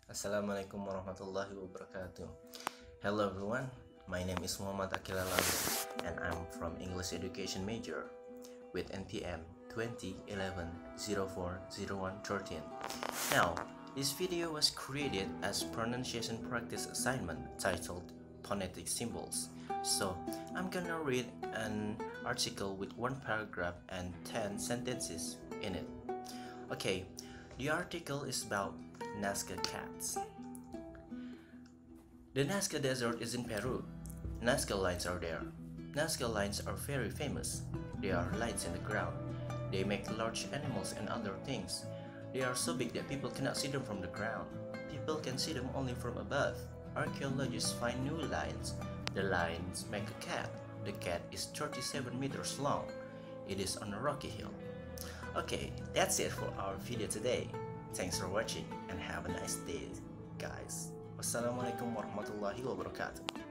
Assalamualaikum warahmatullahi wabarakatuh. Hello everyone, my name is Muhammad Akil Alawi and I'm from English Education major with NPM 2011-04-01-13. Now, this video was created as pronunciation practice assignment titled Phonetic Symbols. So, I'm gonna read an article with one paragraph and 10 sentences in it. Okay, the article is about Nazca cats. The Nazca Desert is in Peru. Nazca lines are there. Nazca lines are very famous. They are lines in the ground. They make large animals and other things. They are so big that people cannot see them from the ground. People can see them only from above. Archaeologists find new lines. The lines make a cat. The cat is 37 meters long. It is on a rocky hill. Okay, that's it for our video today. Thanks for watching and have a nice day, guys. Wassalamualaikum warahmatullahi wabarakatuh.